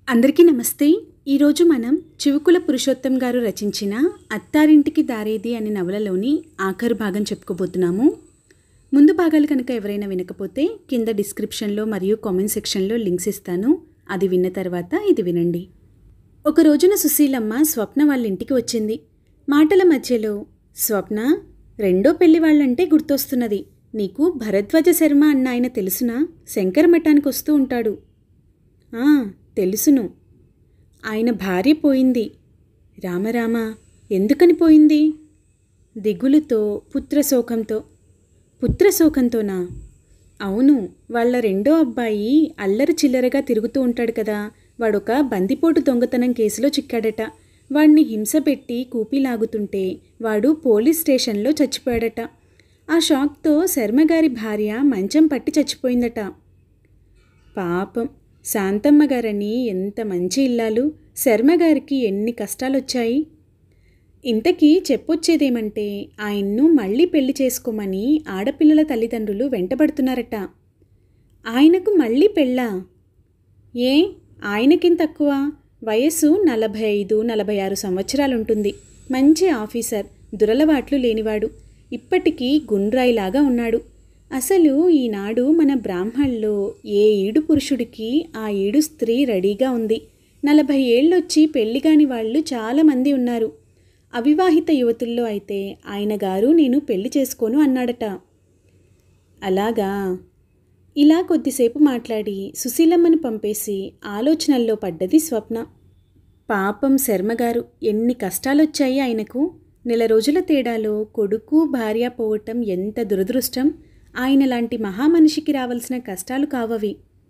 అందరికీ నమస్తే. ఈరోజు మనం చివుకుల పురుషోత్తం గారు రచించిన అత్తారింటికి దారేది అనే నవలలోని ఆఖరు భాగం చెప్పుకోబోతున్నాము. ముందు భాగాలు కనుక ఎవరైనా వినకపోతే కింద డిస్క్రిప్షన్లో మరియు కామెంట్ సెక్షన్లో లింక్స్ ఇస్తాను. అది విన్న తర్వాత ఇది వినండి. ఒక రోజున సుశీలమ్మ స్వప్న వాళ్ళ ఇంటికి వచ్చింది. మాటల మధ్యలో, స్వప్న, రెండో పెళ్లి వాళ్ళంటే గుర్తొస్తున్నది. నీకు భరద్వాజ శర్మ అన్న ఆయన తెలుసునా? శంకర మఠానికి వస్తూ ఉంటాడు. తెలుసును. ఆయన భార్య పోయింది. రామరామ, ఎందుకని పోయింది? దిగులుతో, పుత్రశోకంతోనా? అవును, వాళ్ళ రెండో అబ్బాయి అల్లరి చిల్లరగా తిరుగుతూ ఉంటాడు కదా, వాడొక బందిపోటు దొంగతనం కేసులో చిక్కాడట. వాడిని హింస పెట్టి కూపీలాగుతుంటే వాడు పోలీస్ స్టేషన్లో చచ్చిపోయాడట. ఆ షాక్తో శర్మగారి భార్య మంచం పట్టి చచ్చిపోయిందట. పాపం, శాంతమ్మ గారని ఎంత మంచి ఇల్లాలు, శర్మగారికి ఎన్ని కష్టాలొచ్చాయి. ఇంతకీ చెప్పొచ్చేదేమంటే, ఆయన్ను మళ్ళీ పెళ్లి చేసుకోమని ఆడపిల్లల తల్లిదండ్రులు వెంటబడుతున్నారట. ఆయనకు మళ్ళీ పెళ్ళా? ఏ, ఆయనకేం తక్కువ? వయస్సు 45-46 సంవత్సరాలుంటుంది. మంచి ఆఫీసర్, దురలవాట్లు లేనివాడు. ఇప్పటికీ గుండ్రాయిలాగా ఉన్నాడు. అసలు ఈనాడు మన బ్రాహ్మణుల్లో ఏ ఈడు పురుషుడికి ఆ ఈడు స్త్రీ రెడీగా ఉంది. 40 ఏళ్ళొచ్చి పెళ్లిగాని వాళ్ళు చాలామంది ఉన్నారు. అవివాహిత యువతుల్లో అయితే ఆయన గారు నేను పెళ్లి చేసుకోను అన్నాడట. అలాగా? ఇలా కొద్దిసేపు మాట్లాడి సుశీలమ్మను పంపేసి ఆలోచనల్లో పడ్డది స్వప్న. పాపం శర్మగారు, ఎన్ని కష్టాలొచ్చాయి ఆయనకు. నెల రోజుల తేడాలో కొడుకు భార్య పోవటం ఎంత దురదృష్టం. ఆయన లాంటి మహామనిషికి రావాల్సిన కష్టాలు కావవి.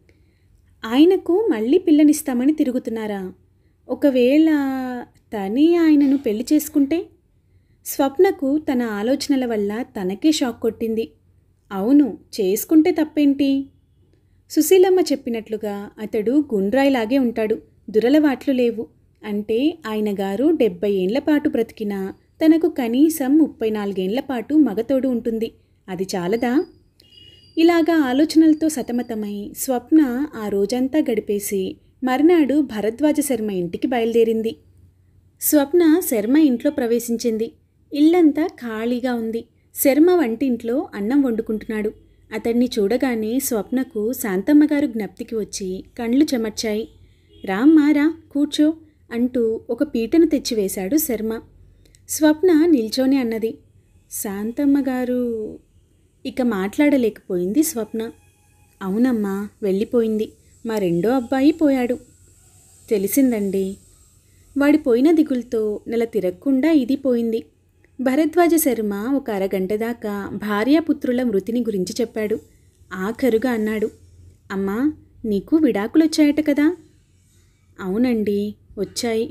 ఆయనకు మళ్ళీ పిల్లనిస్తామని తిరుగుతున్నారా? ఒకవేళ తనే ఆయనను పెళ్లి చేసుకుంటే? స్వప్నకు తన ఆలోచనల వల్ల తనకే షాక్ కొట్టింది. అవును, చేసుకుంటే తప్పేంటి? సుశీలమ్మ చెప్పినట్లుగా అతడు గుండ్రాయిలాగే ఉంటాడు, దురలవాట్లు లేవు. అంటే ఆయన గారు 70 ఏళ్ల పాటు బ్రతికినా తనకు కనీసం 34 ఏళ్ల పాటు మగతోడు ఉంటుంది. అది చాలదా? ఇలాగా ఆలోచనలతో సతమతమై స్వప్న ఆ రోజంతా గడిపేసి మర్నాడు భరద్వాజ శర్మ ఇంటికి బయలుదేరింది. స్వప్న శర్మ ఇంట్లో ప్రవేశించింది. ఇల్లంతా ఖాళీగా ఉంది. శర్మ వంటింట్లో అన్నం వండుకుంటున్నాడు. అతన్ని చూడగానే స్వప్నకు శాంతమ్మగారు జ్ఞప్తికి వచ్చి కండ్లు చెమర్చాయి. రామ్మా, రా, కూర్చో అంటూ ఒక పీటను తెచ్చివేశాడు శర్మ. స్వప్న నిల్చోనే అన్నది. శాంతమ్మగారు. ఇక మాట్లాడలేకపోయింది స్వప్న. అవునమ్మా, వెళ్ళిపోయింది. మా రెండో అబ్బాయి పోయాడు. తెలిసిందండి. వాడి పోయిన దిగులతో నెల తిరగకుండా ఇది పోయింది. భరద్వాజ శర్మ ఒక అరగంట దాకా భార్యాపుత్రుల మృతిని గురించి చెప్పాడు. ఆఖరుగా అన్నాడు, అమ్మా, నీకు విడాకులొచ్చాయట కదా? అవునండి, వచ్చాయి.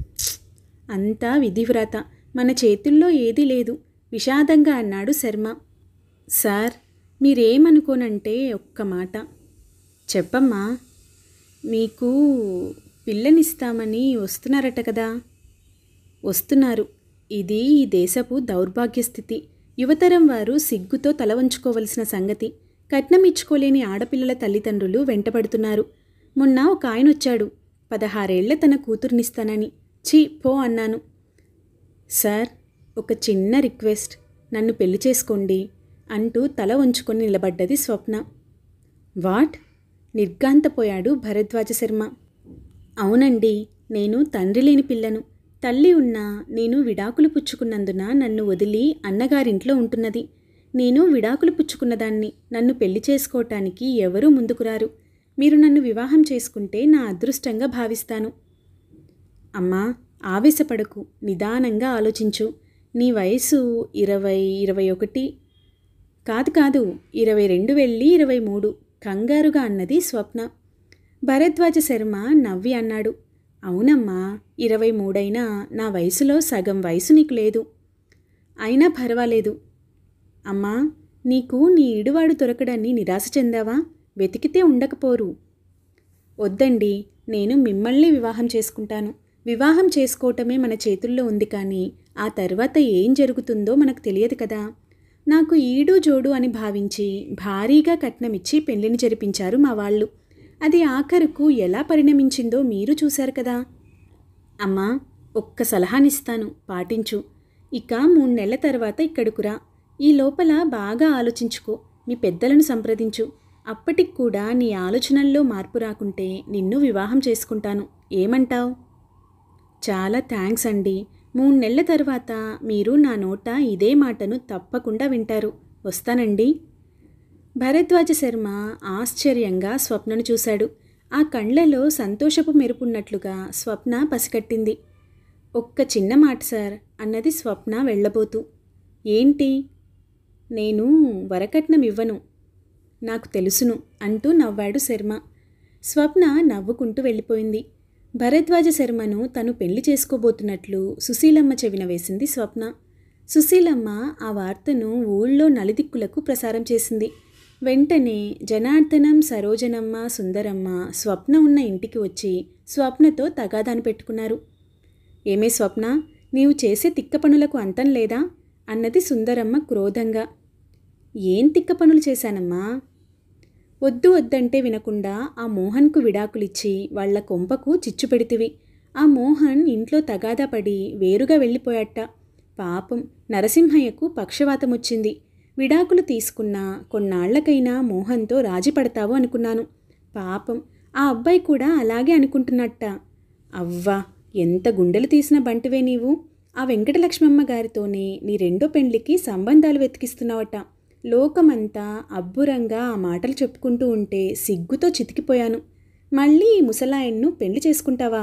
అంతా విధివ్రాత, మన చేతుల్లో ఏదీ లేదు విషాదంగా అన్నాడు శర్మ. సార్, మీరేమనుకోనంటే ఒక్క మాట. చెప్పమ్మా. మీకు పిల్లనిస్తామని వస్తున్నారట కదా? వస్తున్నారు. ఇది ఈ దేశపు దౌర్భాగ్య స్థితి. యువతరం వారు సిగ్గుతో తల వంచుకోవలసిన సంగతి. కట్నం ఇచ్చుకోలేని ఆడపిల్లల తల్లిదండ్రులు వెంటబడుతున్నారు. మొన్న ఒక ఆయన వచ్చాడు, 16 ఏళ్ల తన కూతుర్నిస్తానని. ఛీ, పో అన్నాను. సార్, ఒక చిన్న రిక్వెస్ట్, నన్ను పెళ్లి చేసుకోండి అంటూ తల వంచుకొని నిలబడ్డది స్వప్న. వాట్? నిర్ఘాంతపోయాడు భరద్వాజ శర్మ. అవునండి, నేను తండ్రి లేని పిల్లను. తల్లి ఉన్నా నేను విడాకులు పుచ్చుకున్నందున నన్ను వదిలి అన్నగారింట్లో ఉంటున్నది. నేను విడాకులు పుచ్చుకున్నదాన్ని. నన్ను పెళ్లి చేసుకోవటానికి ఎవరూ ముందుకురారు. మీరు నన్ను వివాహం చేసుకుంటే నా అదృష్టంగా భావిస్తాను. అమ్మా, ఆవేశపడకు, నిదానంగా ఆలోచించు. నీ వయసు 20-21 కాదు 22 వెళ్ళి 23 కంగారుగా అన్నది స్వప్న. భరద్వాజ శర్మ నవ్వి అన్నాడు, అవునమ్మా, 23 అయినా నా వయసులో సగం వయసు నీకు లేదు. అయినా పర్వాలేదు. అమ్మా, నీకు నీ ఈడువాడు దొరకడాన్ని నిరాశ చెందావా? వెతికితే ఉండకపోరు. వద్దండి, నేను మిమ్మల్ని వివాహం చేసుకుంటాను. వివాహం చేసుకోవటమే మన చేతుల్లో ఉంది, కానీ ఆ తర్వాత ఏం జరుగుతుందో మనకు తెలియదు కదా. నాకు ఈడు జోడు అని భావించి భారీగా కట్నమిచ్చి పెళ్లిని జరిపించారు మా వాళ్ళు. అది ఆఖరుకు ఎలా పరిణమించిందో మీరు చూశారు కదా. అమ్మా, ఒక్క సలహానిస్తాను, పాటించు. ఇక 3 నెలల తర్వాత ఇక్కడకు రా. ఈ లోపల బాగా ఆలోచించుకో, మీ పెద్దలను సంప్రదించు. అప్పటికి కూడా నీ ఆలోచనల్లో మార్పు రాకుంటే నిన్ను వివాహం చేసుకుంటాను. ఏమంటావ్? చాలా థ్యాంక్స్ అండి. 3 నెలల తర్వాత మీరు నా నోట ఇదే మాటను తప్పకుండా వింటారు. వస్తానండి. భరద్వాజ శర్మ ఆశ్చర్యంగా స్వప్నను చూశాడు. ఆ కళ్ళలో సంతోషపు మెరుపున్నట్లుగా స్వప్న పసికట్టింది. ఒక్క చిన్న మాట సార్ అన్నది స్వప్న వెళ్ళబోతూ. ఏంటి? నేను వరకట్నం ఇవ్వను. నాకు తెలుసును అంటూ నవ్వాడు శర్మ. స్వప్న నవ్వుకుంటూ వెళ్ళిపోయింది. భరద్వాజ శర్మను తను పెళ్లి చేసుకోబోతున్నట్లు సుశీలమ్మ చెవిన వేసింది స్వప్న. సుశీలమ్మ ఆ వార్తను ఊళ్ళో నలుదిక్కులకు ప్రసారం చేసింది. వెంటనే జనార్దనం, సరోజనమ్మ, సుందరమ్మ స్వప్న ఉన్న ఇంటికి వచ్చి స్వప్నతో తగాదాను పెట్టుకున్నారు. ఏమే స్వప్న, నీవు చేసే తిక్క పనులకు అంతం లేదా? అన్నది సుందరమ్మ క్రోధంగా. ఏం తిక్క పనులు చేశానమ్మా? వద్దు వద్దంటే వినకుండా ఆ మోహన్కు విడాకులిచ్చి వాళ్ల కొంపకు చిచ్చు పెడితివి. ఆ మోహన్ ఇంట్లో తగాదా పడి వేరుగా వెళ్ళిపోయాట. పాపం నరసింహయ్యకు పక్షవాతం వచ్చింది. విడాకులు తీసుకున్నా కొన్నాళ్లకైనా మోహన్తో రాజీ పడతావు అనుకున్నాను. పాపం ఆ అబ్బాయి కూడా అలాగే అనుకుంటున్నట్ట. అవ్వా, ఎంత గుండెలు తీసిన బంటివే నీవు. ఆ వెంకటలక్ష్మమ్మ గారితోనే నీ రెండో పెండ్లికి సంబంధాలు వెతికిస్తున్నావట. లోకమంతా అబ్బురంగా ఆ మాటలు చెప్పుకుంటూ ఉంటే సిగ్గుతో చితికిపోయాను. మళ్ళీ ఈ ముసలాయన్ను పెళ్లి చేసుకుంటావా?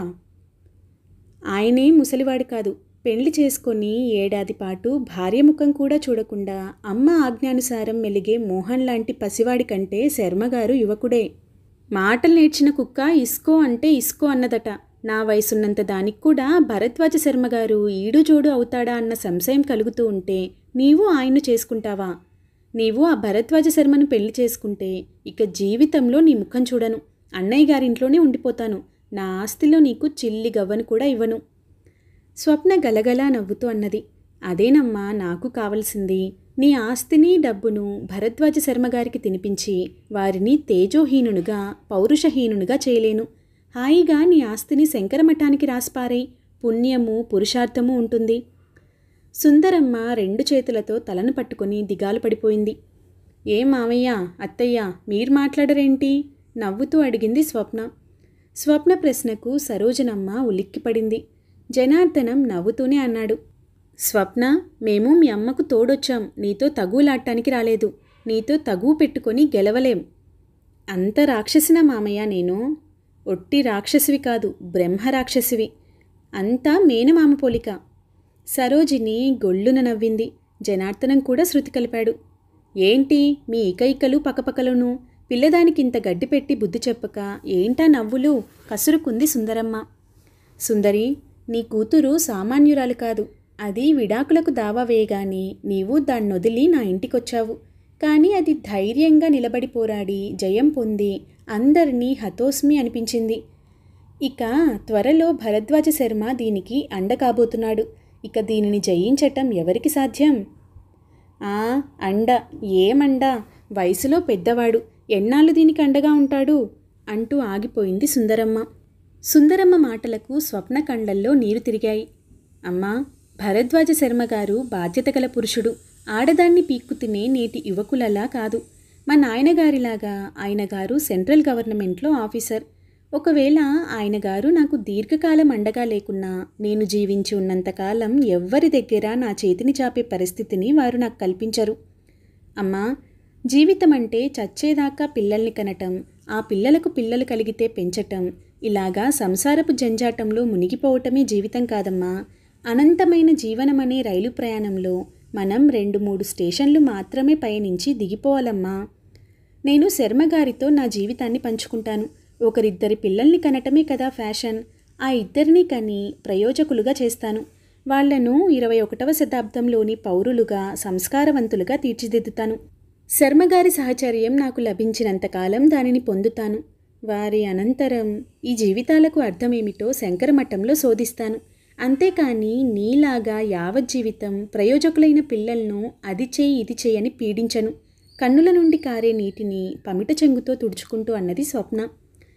ఆయనే ముసలివాడు కాదు. పెళ్లి చేసుకొని ఏడాది పాటు భార్య ముఖం కూడా చూడకుండా అమ్మ ఆజ్ఞానుసారం మెలిగే మోహన్ లాంటి పసివాడి కంటే శర్మగారు యువకుడే. మాటలు నేర్చిన కుక్క ఇస్కో అంటే ఇస్కో అన్నదట. నా వయసున్నంత దానికి కూడా భరద్వాజ శర్మగారు ఈడుజోడు అవుతాడా అన్న సంశయం కలుగుతూ ఉంటే నీవు ఆయన్ను చేసుకుంటావా? నీవు ఆ భరద్వాజ శర్మను పెళ్లి చేసుకుంటే ఇక జీవితంలో నీ ముఖం చూడను. అన్నయ్య గారింట్లోనే ఉండిపోతాను. నా ఆస్తిలో నీకు చిల్లి గవ్వను కూడా ఇవ్వను. స్వప్న గలగలా నవ్వుతూ అన్నది. అదేనమ్మా నాకు కావలసింది. నీ ఆస్తిని డబ్బును భరద్వాజ శర్మగారికి తినిపించి వారిని తేజోహీనునుగా పౌరుషహీనునుగా చేయలేను. హాయిగా నీ ఆస్తిని శంకరమఠానికి రాసిపారై, పుణ్యము పురుషార్థము ఉంటుంది. సుందరమ్మ 2 చేతులతో తలను పట్టుకుని దిగాలు పడిపోయింది. ఏం మావయ్య, అత్తయ్య, మీరు మాట్లాడరేంటి? నవ్వుతూ అడిగింది స్వప్న. స్వప్న ప్రశ్నకు సరోజనమ్మ ఉలిక్కిపడింది. జనార్దనం నవ్వుతూనే అన్నాడు. స్వప్న, మేము మీ అమ్మకు తోడొచ్చాం, నీతో తగులాడటానికి రాలేదు. నీతో తగువు పెట్టుకొని గెలవలేం. అంత రాక్షసినా మామయ్య నేను? ఒట్టి రాక్షసివి కాదు, బ్రహ్మరాక్షసివి. అంతా మేనమామ పోలిక. సరోజిని గొల్లున నవ్వింది. జనార్దనం కూడా శృతి కలిపాడు. ఏంటి మీ ఇకైకలు పకపకలును? పిల్లదానికింత గడ్డి పెట్టి బుద్ధి చెప్పక ఏంటా నవ్వులు? కసురుకుంది సుందరమ్మ. సుందరి, నీ కూతురు సామాన్యురాలు కాదు. అది విడాకులకు దావా వేయగానే నీవు దాన్నొదిలి నా ఇంటికొచ్చావు. కానీ అది ధైర్యంగా నిలబడి పోరాడి జయం పొంది అందరినీ హతోస్మి అనిపించింది. ఇక త్వరలో భరద్వాజ శర్మ దీనికి అండ కాబోతున్నాడు. ఇక దీనిని జయించటం ఎవరికి సాధ్యం? అండ ఏమండ? వయసులో పెద్దవాడు, ఎన్నాళ్ళు దీనికి అండగా ఉంటాడు అంటూ ఆగిపోయింది సుందరమ్మ. సుందరమ్మ మాటలకు స్వప్న కళ్ళల్లో నీరు తిరిగాయి. అమ్మా, భరద్వాజ శర్మగారు బాధ్యత గల పురుషుడు. ఆడదాన్ని పీక్కు తినే నేటి యువకులలా కాదు. మా నాయనగారిలాగా ఆయనగారు సెంట్రల్ గవర్నమెంట్లో ఆఫీసర్. ఒకవేళ ఆయనగారు నాకు దీర్ఘకాలం అండగా లేకున్నా నేను జీవించి ఉన్నంతకాలం ఎవ్వరి దగ్గర నా చేతిని చాపే పరిస్థితిని వారు నాకు కల్పించరు. అమ్మా, జీవితం అంటే చచ్చేదాకా పిల్లల్ని కనటం, ఆ పిల్లలకు పిల్లలు కలిగితే పెంచటం, ఇలాగా సంసారపు జంజాటంలో మునిగిపోవటమే జీవితం కాదమ్మా. అనంతమైన జీవనమనే రైలు ప్రయాణంలో మనం 2-3 స్టేషన్లు మాత్రమే పయనించి దిగిపోవాలమ్మా. నేను శర్మగారితో నా జీవితాన్ని పంచుకుంటాను. ఒకరిద్దరి పిల్లల్ని కనటమే కదా ఫ్యాషన్. ఆ ఇద్దరినీ కని ప్రయోజకులుగా చేస్తాను. వాళ్లను 21వ శతాబ్దంలోని పౌరులుగా, సంస్కారవంతులుగా తీర్చిదిద్దుతాను. శర్మగారి సహచర్యం నాకు లభించినంతకాలం దానిని పొందుతాను. వారి అనంతరం ఈ జీవితాలకు అర్థమేమిటో శంకరమఠంలో శోధిస్తాను. అంతేకాని నీలాగా యావజ్జీవితం ప్రయోజకులైన పిల్లలను అది చేయి ఇది చేయని పీడించను. కన్నుల నుండి కారే నీటిని పమిట చెంగుతో తుడుచుకుంటూ అన్నది స్వప్న.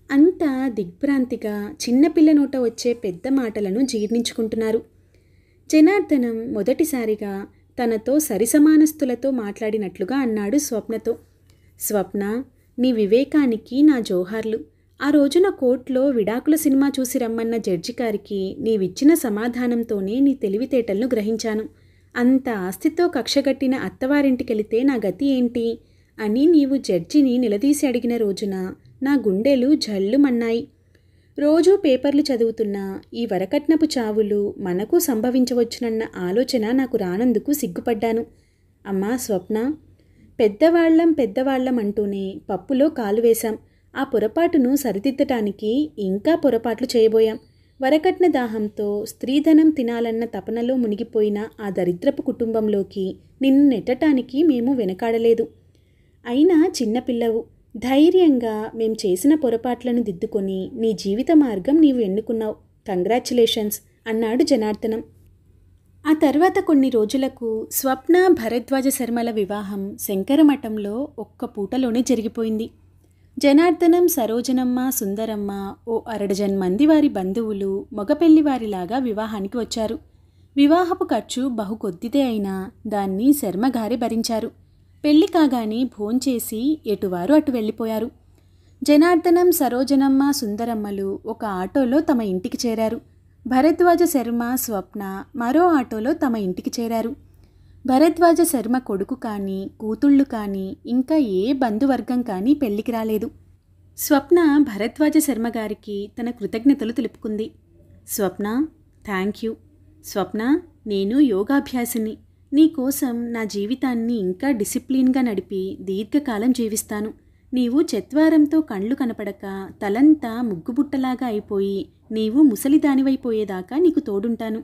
అంతా దిగ్భ్రాంతిగా చిన్నపిల్ల నోట వచ్చే పెద్ద మాటలను జీర్ణించుకుంటున్నారు. జనార్దనం మొదటిసారిగా తనతో సరిసమానస్తులతో మాట్లాడినట్లుగా అన్నాడు స్వప్నతో. స్వప్న, నీ వివేకానికి నా జోహార్లు. ఆ రోజున కోర్టులో విడాకుల సినిమా చూసి రమ్మన్న జడ్జి గారికి నీవిచ్చిన సమాధానంతోనే నీ తెలివితేటలను గ్రహించాను. అంత ఆస్తితో కక్షగట్టిన అత్తవారింటికెళితే నా గతి ఏంటి అని నీవు జడ్జిని నిలదీసి అడిగిన రోజున నా గుండెలు జల్లుమన్నాయి. రోజూ పేపర్లు చదువుతున్న ఈ వరకట్నపు చావులు మనకు సంభవించవచ్చునన్న ఆలోచన నాకు రానందుకు సిగ్గుపడ్డాను. అమ్మా స్వప్న, పెద్దవాళ్లం అంటూనే పప్పులో కాలు వేశాం. ఆ పొరపాటును సరిదిద్దటానికి ఇంకా పొరపాట్లు చేయబోయాం. వరకట్న దాహంతో స్త్రీధనం తినాలన్న తపనలో మునిగిపోయిన ఆ దరిద్రపు కుటుంబంలోకి నిన్ను నెట్టటానికి మేము వెనకాడలేదు. అయినా చిన్నపిల్లవు, ధైర్యంగా మేం చేసిన పొరపాట్లను దిద్దుకొని నీ జీవిత మార్గం నీవు ఎన్నుకున్నావు. కంగ్రాచ్యులేషన్స్ అన్నాడు జనార్దనం. ఆ తర్వాత కొన్ని రోజులకు స్వప్న భరద్వాజ శర్మల వివాహం శంకరమఠంలో ఒక్క పూటలోనే జరిగిపోయింది. జనార్దనం, సరోజనమ్మ, సుందరమ్మ, ఓ 60 మంది వారి బంధువులు మగపెళ్లివారిలాగా వివాహానికి వచ్చారు. వివాహపు ఖర్చు బహు కొద్దిదే అయినా దాన్ని శర్మగారే భరించారు. పెళ్లి కాగానే భోంచేసి ఎటువారు అటు వెళ్ళిపోయారు. జనార్దనం, సరోజనమ్మ, సుందరమ్మలు ఒక ఆటోలో తమ ఇంటికి చేరారు. భరద్వాజ శర్మ, స్వప్న మరో ఆటోలో తమ ఇంటికి చేరారు. భరద్వాజ శర్మ కొడుకు కానీ, కూతుళ్ళు కానీ, ఇంకా ఏ బంధువర్గం కానీ పెళ్లికి రాలేదు. స్వప్న భరద్వాజ శర్మ గారికి తన కృతజ్ఞతలు తెలుపుకుంది. స్వప్న, థ్యాంక్ యూ. స్వప్న, నేను యోగాభ్యాసిని. నీకోసం నా జీవితాన్ని ఇంకా డిసిప్లిన్గా నడిపి దీర్ఘకాలం జీవిస్తాను. నీవు చత్వారంతో కళ్ళు కనపడక తలంతా ముగ్గుబుట్టలాగా అయిపోయి నీవు ముసలిదానివైపోయేదాకా నీకు తోడుంటాను.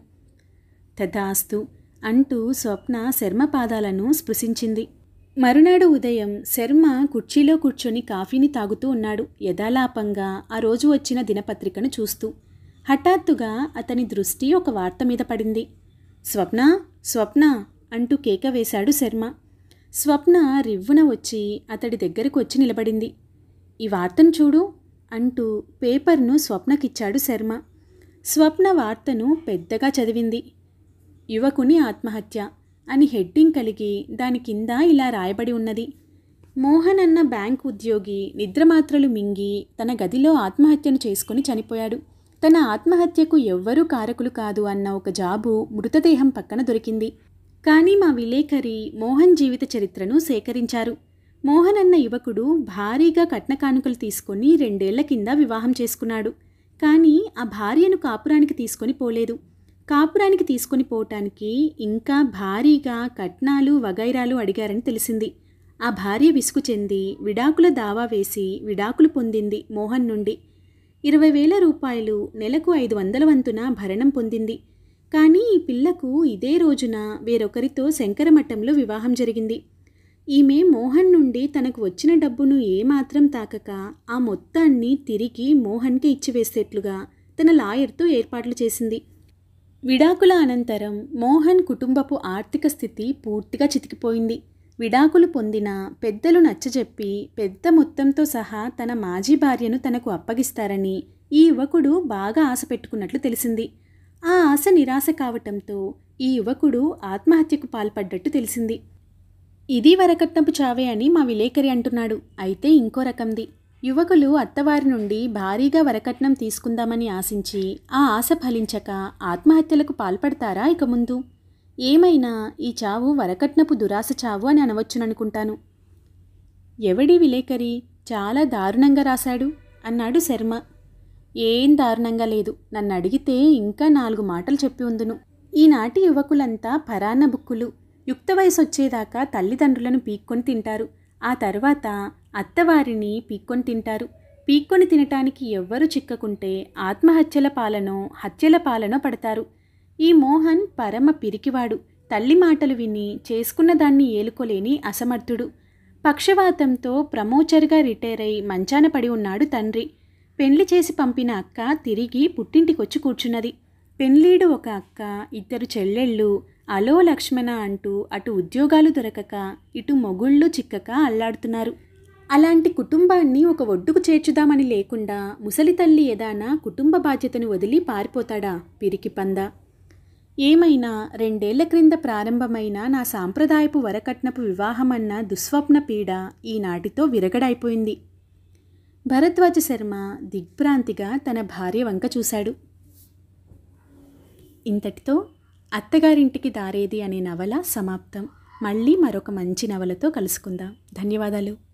తథాస్తు అంటూ స్వప్న శర్మ పాదాలను స్పృశించింది. మరునాడు ఉదయం శర్మ కుర్చీలో కూర్చొని కాఫీని తాగుతూ ఉన్నాడు, యథాలాపంగా ఆ రోజు వచ్చిన దినపత్రికను చూస్తూ. హఠాత్తుగా అతని దృష్టి ఒక వార్త మీద పడింది. స్వప్న, స్వప్న అంటూ కేక వేశాడు శర్మ. స్వప్న రివ్వున వచ్చి అతడి దగ్గరకు వచ్చి నిలబడింది. ఈ వార్తను చూడు అంటూ పేపర్ను స్వప్నకిచ్చాడు శర్మ. స్వప్న వార్తను పెద్దగా చదివింది. యువకుని ఆత్మహత్య అని హెడ్డింగ్ కలిగి దాని కింద ఇలా రాయబడి ఉన్నది. మోహన్ అన్న బ్యాంక్ ఉద్యోగి నిద్రమాత్రలు మింగి తన గదిలో ఆత్మహత్యను చేసుకుని చనిపోయాడు. తన ఆత్మహత్యకు ఎవ్వరూ కారకులు కాదు అన్న ఒక జాబు మృతదేహం పక్కన దొరికింది. కానీ మా విలేకరి మోహన్ జీవిత చరిత్రను సేకరించారు. మోహన్ అన్న యువకుడు భారీగా కట్న కానుకలు తీసుకొని 2 ఏళ్ల కింద వివాహం చేసుకున్నాడు. కానీ ఆ భార్యను కాపురానికి తీసుకొని పోలేదు. కాపురానికి తీసుకొని పోవటానికి ఇంకా భారీగా కట్నాలు వగైరాలు అడిగారని తెలిసింది. ఆ భార్య విసుగు చెంది విడాకుల దావా వేసి విడాకులు పొందింది. మోహన్ నుండి 20,000 రూపాయలు, నెలకు 500 వంతున భరణం పొందింది. కానీ ఈ పిల్లకు ఇదే రోజున వేరొకరితో శంకరమఠంలో వివాహం జరిగింది. ఈమె మోహన్ నుండి తనకు వచ్చిన డబ్బును ఏమాత్రం తాకక ఆ మొత్తాన్ని తిరిగి మోహన్కి ఇచ్చివేసేట్లుగా తన లాయర్తో ఏర్పాట్లు చేసింది. విడాకుల అనంతరం మోహన్ కుటుంబపు ఆర్థిక స్థితి పూర్తిగా చితికిపోయింది. విడాకులు పొందిన పెద్దలు నచ్చజెప్పి పెద్ద మొత్తంతో సహా తన మాజీ భార్యను తనకు అప్పగిస్తారని ఈ యువకుడు బాగా ఆశ పెట్టుకున్నట్లు తెలిసింది. ఆ ఆశ నిరాశ కావటంతో ఈ యువకుడు ఆత్మహత్యకు పాల్పడ్డట్టు తెలిసింది. ఇది వరకట్నపు చావే అని మా విలేకరి అంటున్నాడు. అయితే ఇంకో రకంది. యువకులు అత్తవారి నుండి భారీగా వరకట్నం తీసుకుందామని ఆశించి ఆ ఆశ ఫలించక ఆత్మహత్యలకు పాల్పడతారా ఇక ముందు? ఏమైనా ఈ చావు వరకట్నపు దురాశ చావు అని అనవచ్చుననుకుంటాను. ఎవడి విలేకరి చాలా దారుణంగా రాశాడు అన్నాడు శర్మ. ఏం దారుణంగా లేదు. నన్ను అడిగితే ఇంకా 4 మాటలు చెప్పి ఉందును. ఈనాటి యువకులంతా పరాన్న బుక్కులు. యుక్త వయసు వచ్చేదాకా తల్లిదండ్రులను పీక్కొని తింటారు. ఆ తర్వాత అత్తవారిని పీక్కొని తింటారు. పీక్కొని తినటానికి ఎవ్వరు చిక్కకుంటే ఆత్మహత్యల పాలనో హత్యల పాలనో పడతారు. ఈ మోహన్ పరమ పిరికివాడు. తల్లి మాటలు విని చేసుకున్న దాన్ని ఏలుకోలేని అసమర్థుడు. పక్షవాతంతో ప్రమోచర్గా రిటైర్ అయి మంచాన పడి ఉన్నాడు తండ్రి. పెళ్లి చేసి పంపిన అక్క తిరిగి పుట్టింటికొచ్చి కూర్చున్నది. పెళ్లీడు ఒక అక్క, 2 చెల్లెళ్ళు అలో లక్ష్మణ అంటూ అటు ఉద్యోగాలు దొరకక ఇటు మొగుళ్ళు చిక్కక అల్లాడుతున్నారు. అలాంటి కుటుంబాన్ని ఒక ఒడ్డుకు చేర్చుదామని లేకుండా ముసలి తల్లి ఏదానా కుటుంబ బాధ్యతను వదిలి పారిపోతాడా పిరికి పంద. ఏమైనా 2 ఏళ్ల క్రింద ప్రారంభమైన నా సాంప్రదాయపు వరకట్నపు వివాహమన్న దుస్వప్న పీడ ఈనాటితో విరగడైపోయింది. భరద్వాజ శర్మ దిగ్భ్రాంతిగా తన భార్య వంక చూశాడు. ఇంతటితో అత్తగారింటికి దారేది అనే నవల సమాప్తం. మళ్ళీ మరొక మంచి నవలతో కలుసుకుందాం. ధన్యవాదాలు.